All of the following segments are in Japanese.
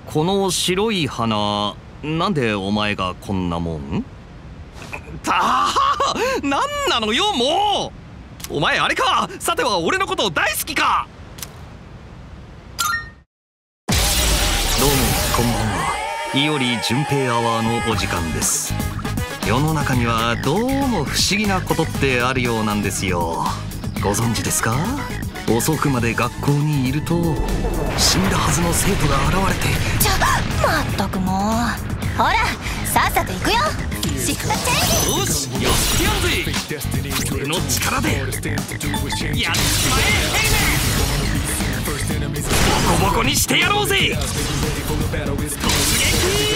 この白い花、なんでお前がこんなもん？なんなのよもう。お前あれか、さては俺のこと大好きか。どうもこんばんは。伊織純平アワーのお時間です。世の中にはどうも不思議なことってあるようなんですよ。ご存知ですか？遅くまで学校にいると死んだはずの生徒が現れて。 まったくもう。ほらさっさと行くよ。シフトチェンジ。 よしやってやるぜ。俺の力でやっちまえ。ボコボコにしてやろうぜ。突撃。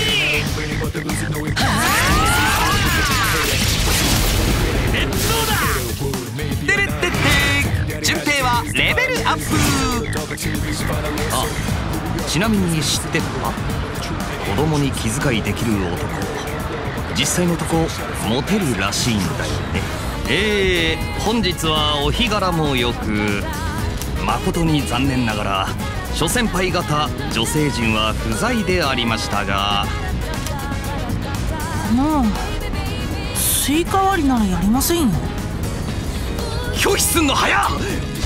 レッツゴーだ。てれってって順平はレベルアップ。あ、ちなみに知ってた？子供に気遣いできる男、実際のとこモテるらしいんだよね。本日はお日柄もよく、誠に残念ながら諸先輩方女性陣は不在でありましたが。 スイカ割りならやりませんよ。 拒否すんの早っ。